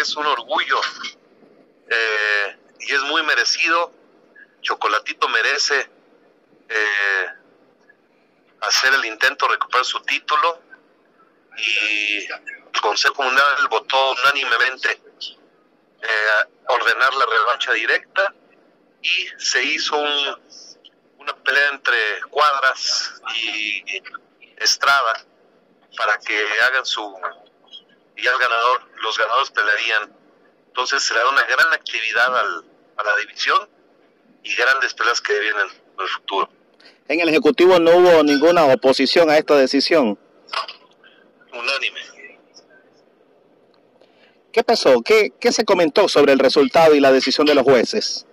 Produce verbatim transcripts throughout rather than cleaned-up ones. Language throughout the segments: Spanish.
es un orgullo eh, y es muy merecido. Chocolatito merece eh, hacer el intento de recuperar su título, y el Consejo Mundial votó unánimemente eh, ordenar la revancha directa, y se hizo un, una pelea entre Cuadras y Estrada para que hagan su, y al ganador, los ganadores pelearían. Entonces será una gran actividad al, a la división y grandes peleas que vienen en el futuro. En el Ejecutivo no hubo ninguna oposición a esta decisión. Unánime. ¿Qué pasó? ¿Qué, qué se comentó sobre el resultado y la decisión de los jueces?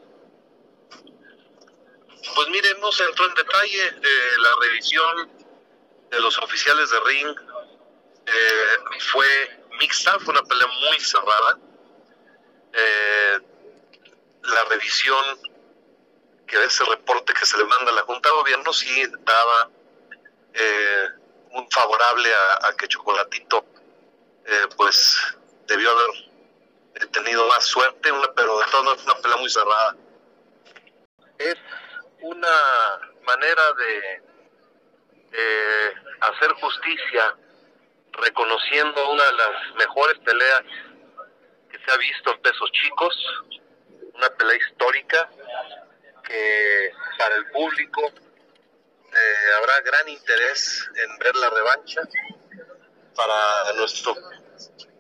Pues miren, no se entró en detalle. Eh, la revisión de los oficiales de ring eh, fue mixta, fue una pelea muy cerrada. Eh, la revisión, que ese reporte que se le manda a la Junta de Gobierno, sí daba eh, un favorable a, a que Chocolatito eh, pues debió haber tenido más suerte, una, pero de todas maneras una pelea muy cerrada. Es una manera de, de hacer justicia reconociendo una de las mejores peleas que se ha visto en pesos chicos, una pelea histórica que para el público eh, habrá gran interés en ver la revancha. Para nuestro